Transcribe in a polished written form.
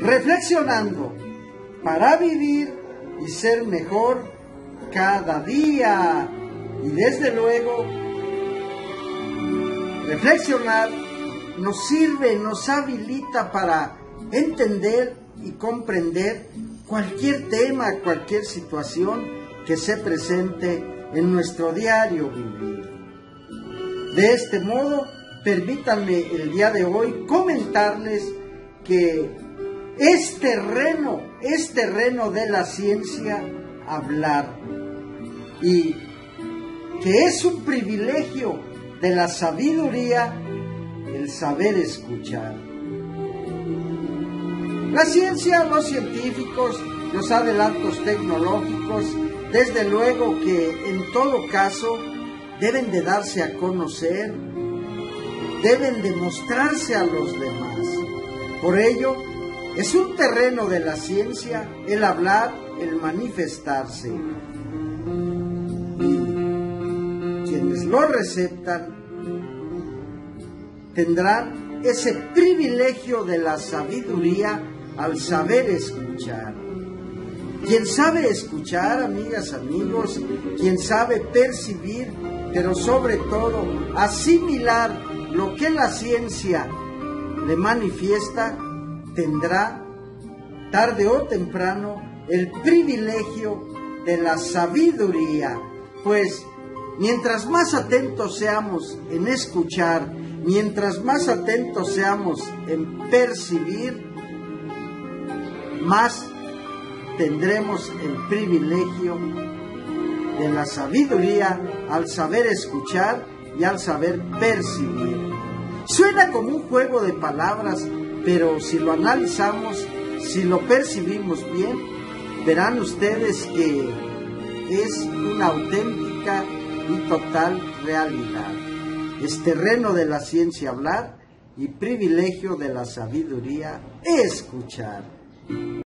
reflexionando para vivir y ser mejor cada día. Y desde luego, reflexionar nos sirve, nos habilita para entender y comprender cualquier tema, cualquier situación que se presente en nuestro diario vivir. De este modo, permítanme el día de hoy comentarles que es terreno de la ciencia hablar, y que es un privilegio de la sabiduría el saber escuchar. La ciencia, los científicos, los adelantos tecnológicos, desde luego que en todo caso deben de darse a conocer, deben de mostrarse a los demás. Por ello, es un terreno de la ciencia el hablar, el manifestarse. Y quienes lo receptan tendrán ese privilegio de la sabiduría al saber escuchar. Quien sabe escuchar, amigas, amigos, quien sabe percibir, pero sobre todo asimilar lo que la ciencia le manifiesta, tendrá tarde o temprano el privilegio de la sabiduría, pues mientras más atentos seamos en escuchar, mientras más atentos seamos en percibir, más tendremos el privilegio de la sabiduría al saber escuchar y al saber percibir. Suena como un juego de palabras, pero si lo analizamos, si lo percibimos bien, verán ustedes que es una auténtica y total realidad. Es terreno de la ciencia hablar y privilegio de la sabiduría escuchar.